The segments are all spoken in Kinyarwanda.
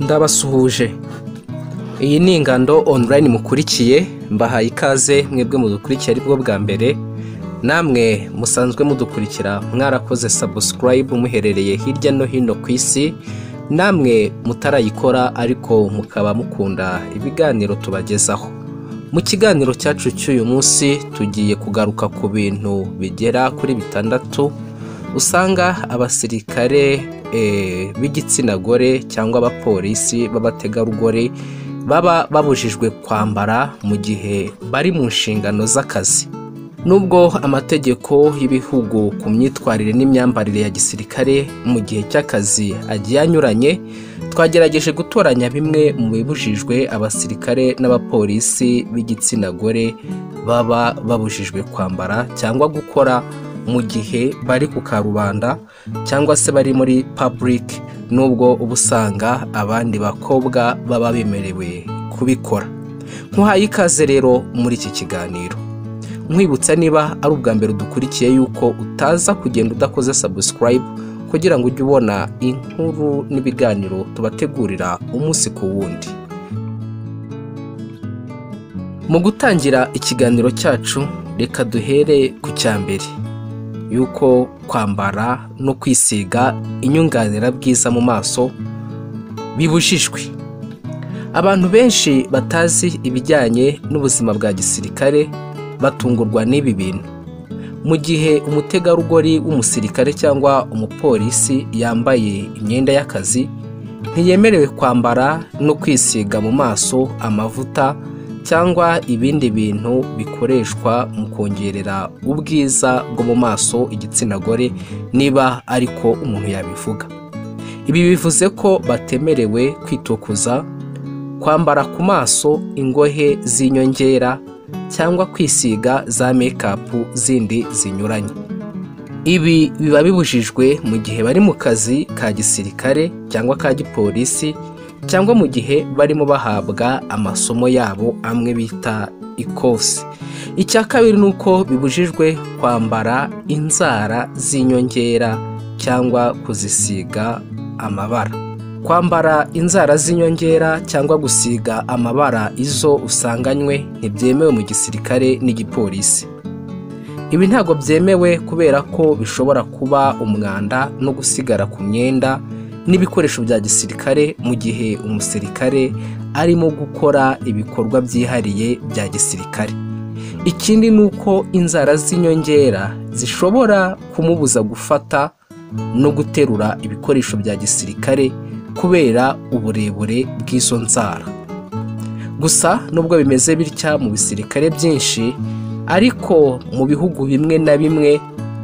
Ndabasuhuje. Iyi ni Ingando online mukurikiye, mbahaye ikaze mwebwe mudukurikiye aribwo bwa mbere. Namwe musanzwe mudukurikira mwarakoze subscribe muherereye hirya no hino ku isi. Namwe mutarayikora ariko mukaba mukunda ibiganiro tubagezaho. Mu kiganiro cyacu cy'uyu munsi tugiye kugaruka ku bintu bigera kuri 6 usanga abasirikare b'igitsina gore cyangwa abapolisi b'abategarugori baba babujijwe kwambara mu gihe bari mu nshingano z'akazi. Nubwo amategeko y'ibihugu ku myitwarire n'imyambarire ya gisirikare mu gihe cy'akazi agiye anyuranye, twagerageje gutoranya bimwe mu bibujijwe abasirikare n'abapolisi b'igitsina gore baba babujijwe kwambara cyangwa gukora mu gihe bari ku karubanda cyangwa se bari muri public, nubwo ubusanga abandi bakobwa baba bemerewe kubikora. Nkuhaye ikaze rero muri iki kiganiro. Nkwibutsa niba ari ubwa mbere dukurikiye yuko utaza kugenda udakoze subscribe kugira ngo ujye ubona inkuru n'ibiganiro tubategurira umunsi ku wundi. Mu gutangira ikiganiro cyacu, reka duhere ku cyambere, yuko kwambara no kwisiga inyunganira bwiza mu maso bibujijwe. Abantu benshi batazi ibijyanye n'ubuzima bwa gisirikare batungurwa n'ibi bintu. Mu gihe umutegarugori w'umusirikare cyangwa umupolisi yambaye imyenda y'akazi, ntiyemerewe kwambara no kwisiga mu maso amavuta cyangwa ibindi bintu bikoreshwa mu kongerera ubwiza bwo mu maso igitsina gore, niba ariko umuntu yabivuga. Ibi bivuze ko batemerewe kwitokoza, kwambara ku maso ingohe z'inyongera cyangwa kwisiga za makeup zindi zinyuranye. Ibi biba bibujijwe mu gihe bari mu kazi ka gisirikare cyangwa ka gipolisi, cyangwa mu gihe barimo bahabwa amasomo yabo amwe bita ikosi. Icya kabiri nuko bibujijwe kwambara inzara z'inyongera cyangwa kuzisiga amabara. Kwambara inzara z'inyongera cyangwa gusiga amabara izo usanganywe ntibyemewe mu gisirikare n'igipolisi. Ibi ntago byemewe kubera ko bishobora kuba umwanda no gusigara ku myenda n'ibikoresho bya gisirikare mu gihe umusirikare arimo gukora ibikorwa byihariye bya gisirikare. Ikindi nuko inzara z'inyongera zishobora kumubuza gufata no guterura ibikoresho bya gisirikare kubera uburebure bw'izo nzara. Gusa nubwo bimeze bitya mu bisirikare byinshi, ariko mu bihugu bimwe na bimwe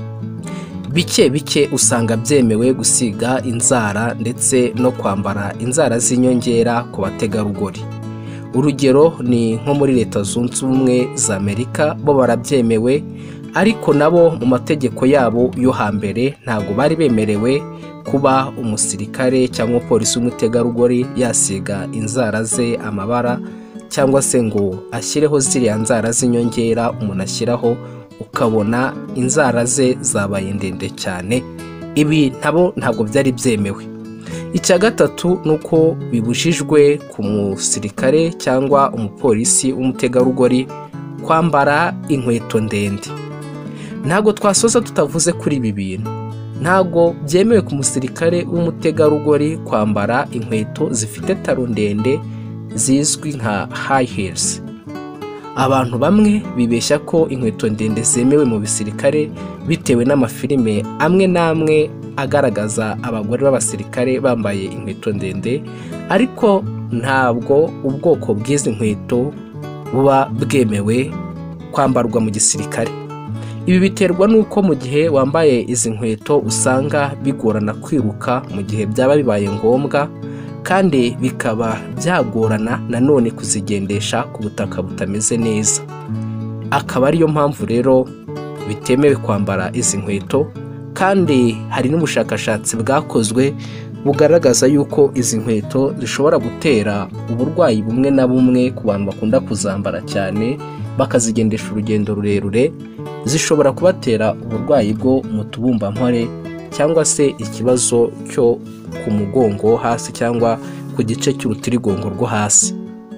bike usanga byemewe gusiga inzara ndetse no kwambara inzara z'inyongera ku bategarugori. Urugero ni nko muri Leta Zunze Ubumwe za Amerika, bo barabyemewe, ariko nabo mu mategeko yabo yo hambere ntago bari bemerewe kuba umusirikare cyangwa polisi w'umutegarugori yasiga inzara ze amabara, cyangwa se ngo ashyireho ziriya nzara z'inyongera umuntu ashyiraho ukabona inzara ze zabaye ndende cyane. Ibi ntabwo byari byemewe. Icya gatatu nuko bibujijwe ku musirikare cyangwa umupolisi w'umutegarugori kwambara inkweto ndende. Ntago twasoza tutavuze kuri ibi bintu. Ntago byemewe ku musirikare w'umutegarugori kwambara inkweto zifite taro ndende zizwi nka high heels. Abantu bamwe bibeshya ko inkweto ndende zemewe mu bisirikare bitewe n'amafilime amwe n'amwe agaragaza abagore b'abasirikare bambaye inkweto ndende, ariko ntabwo ubwoko bw'izi nkweto buba bwemewe kwambarwa mu gisirikare. Ibi biterwa nuko mu gihe wambaye izi nkweto usanga bigorana kwiruka mu gihe byaba bibaye ngombwa, kandi bikaba byagorana nanone kuzigendesha ku butaka butameze neza. Akaba ariyo mpamvu rero bitemewe kwambara izi nkweto, kandi hari n'ubushakashatsi bwakozwe bugaragaza yuko izi nkweto zishobora gutera uburwayi bumwe na bumwe ku bantu bakunda kuzambara cyane bakazigendesha urugendo rurerure. Zishobora kubatera uburwayi bwo mu tubumbampore cyangwa se ikibazo cyo ku mugongo hasi cyangwa ku gice cy'urutirigongo rwo hasi.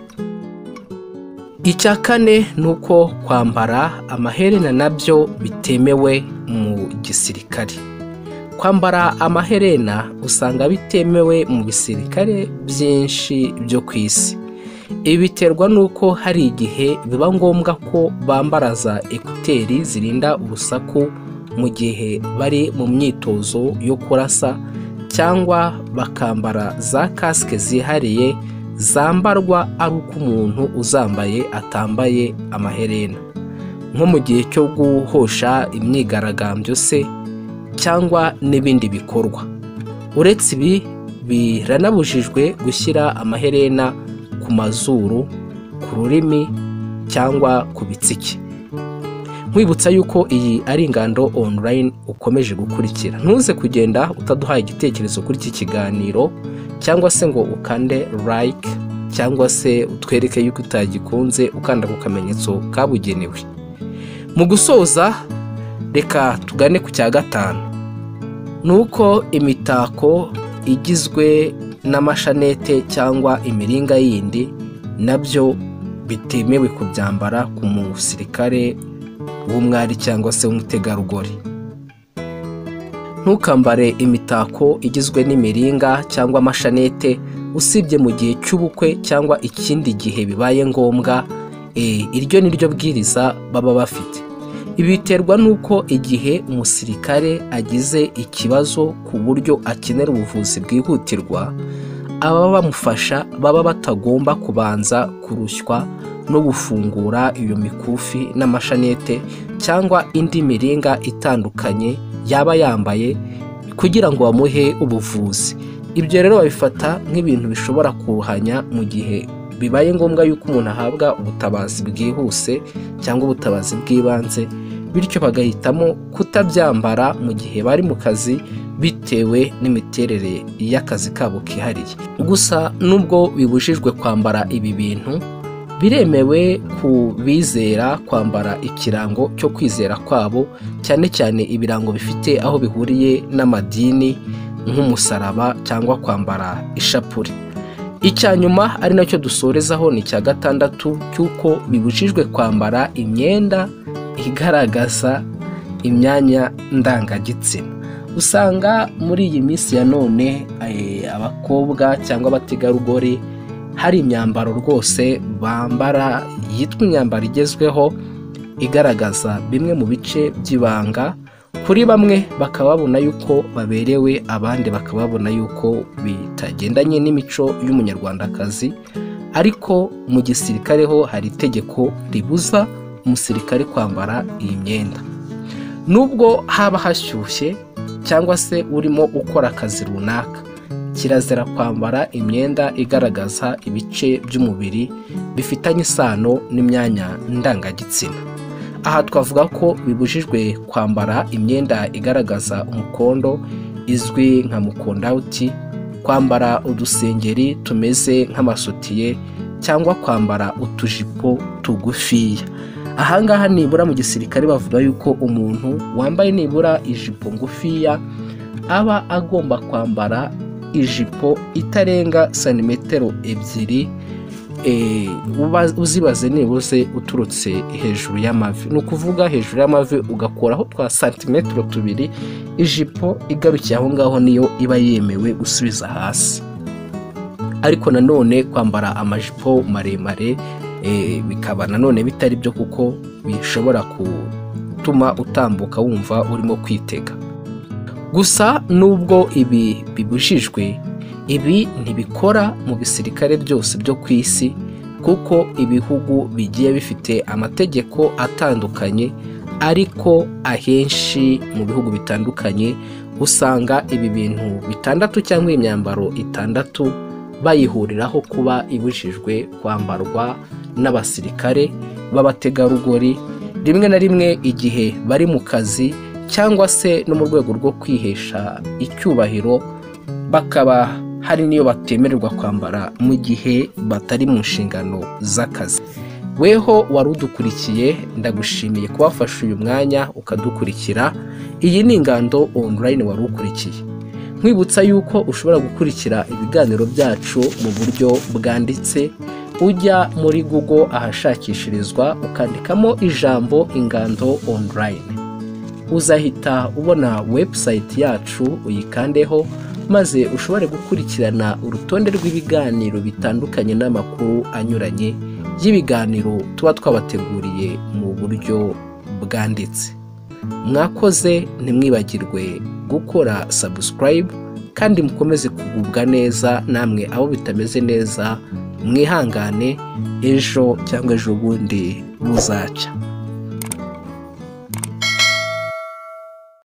Icya kane ni uko kwambara amaherena nabyo bitemewe mu gisirikare. Kwambara amaherena usanga bitemewe mu bisirikare byinshi byo ku isi. Ibi biterwa n'uko hari igihe biba ngombwa ko bambara za ekuteri zirinda urusaku mu gihe bari mu myitozo yo kurasa, cyangwa bakambara za kasike zihariye zambarwa ari uko umuntu uzambaye atambaye amaherena, nko mu gihe cyo guhosha imyigaragambyo se cyangwa n'ibindi bikorwa. Uretse ibi, biranabujijwe gushyira amaherena ku mazuru, ku rurimi cyangwa ku bitsike. Nkwibutsa yuko iyi ari Ingando online ukomeje gukurikira. Ntuze kugenda utaduhaye igitekerezo kuri iki kiganiro, cyangwa se ngo ukande like, cyangwa se utwereke yuko utagikunze ukanda ku kamenyetso kabugenewe. Mu gusoza, reka tugane ku cya gatanu. Nuko imitako igizwe n'amashanete cyangwa imiringa yindi nabyo bitemewe kubyambara ku musirikare w'umwari cyangwa se w'umutegarugori. Ntukambare imitako igizwe n'imiringa cyangwa amashanete usibye mu gihe cy'ubukwe cyangwa ikindi gihe bibaye ngombwa. Iryo ni ryo bwiriza baba bafite. Ibi biterwa n'uko igihe umusirikare agize ikibazo ku buryo akenera ubuvuzi bwihutirwa, ababa bamufasha baba batagomba kubanza kurushywa no gufungura iyo mikufi n'amashanete cyangwa indi miringa itandukanye yaba yambaye kugira ngo bamuhe ubuvuzi. Ibyo rero babifata nk'ibintu bishobora kuruhanya mu gihe bibaye ngombwa yuko umuntu ahabwa ubutabazi bwihuse cyangwa ubutabazi bw'ibanze, bityo bagahitamo kutabyambara mu gihe bari mu kazi bitewe n'imiterere y'akazi kabo kihariye. Gusa nubwo bibujijwe kwambara ibi bintu, biremewe ku bizera kwambara ikirango cyo kwizera kwabo, cyane cyane ibirango bifite aho bihuriye n'amadini nk'umusaraba cyangwa kwambara ishapure. Icya nyuma ari nacyo dusorezaho ni icya gatandatu, cy'uko bibujijwe kwambara imyenda igaragaza imyanya ndangagitsina. Usanga muri iyi minsi ya none abakobwa cyangwa abategarugori hari imyambaro rwose bambara yitwa imyambaro igezweho igaragaza bimwe mu bice by'ibanga. Kuri bamwe bakaba babona yuko baberewe, abandi bakaba babona yuko bitagendanye n'imico y'umunyarwandakazi. Ariko mu gisirikare ho hari itegeko ribuza umusirikare kwambara iyi myenda. Nubwo haba hashyushye cyangwa se urimo ukora akazi runaka, kirazira kwambara imyenda igaragaza ibice by'umubiri bifitanye isano n'imyanya ndangagitsina. Aha twavuga ko bibujijwe kwambara imyenda igaragaza umukondo izwi nka mukondawuti, kwambara udusengeri tumeze nk'amasutiye, cyangwa kwambara utujipo tugufiya. Ahangaha nibura mu gisirikare bavuga yuko umuntu wambaye nibura ijipo ngufiya aba agomba kwambara ijipo itarenga santimetero 2, uzibaze nibuze uturutse hejuru y'amavi. Ni ukuvuga hejuru y'amavi ugakoraho twa santimetero 2, ijipo igarukiye aho ngaho niyo iba yemewe gusubiza hasi. Ariko nanone kwambara amajipo maremare bikaba nanone bitari byo, kuko bishobora gutuma utambuka wumva urimo kwitega. Gusa nubwo ibi bibujijwe, ibi ntibikora mu bisirikare byose byo ku isi, kuko ibihugu bigiye bifite amategeko atandukanye. Ariko ahenshi mu bihugu bitandukanye usanga ibi bintu bitandatu cyangwa imyambaro itandatu bayihuriraho kuba ibujijwe kwambarwa n'abasirikare b'abategarugori, rimwe na rimwe igihe bari mu kazi cyangwa se no mu rwego rwo kwihesha icyubahiro. Bakaba hari niyo batemererwa kwambara mu gihe batari mu nshingano z'akazi. Weho wari udukurikiye, ndagushimiye kubafasha uyu mwanya ukadukurikira. Iyi ni Ingando online wari ukurikiye. nkwibutsa yuko ushobora gukurikira ibiganiro byacu mu buryo bwanditse ujya muri Google ahashakishirizwa ukandikamo ijambo Ingando online, uzahita ubona website yacu uyikandeho maze ushobore gukurikirana urutonde rw'ibiganiro bitandukanye n'amakuru anyuranye y'ibiganiro tuba twabateguriye mu buryo bwanditse. Mwakoze, ntimwibagirwe gukora subscribe kandi mukomeze kugubwa neza. Namwe abo bitameze neza mwihangane, ejo cyangwa ejo bundi muzaca.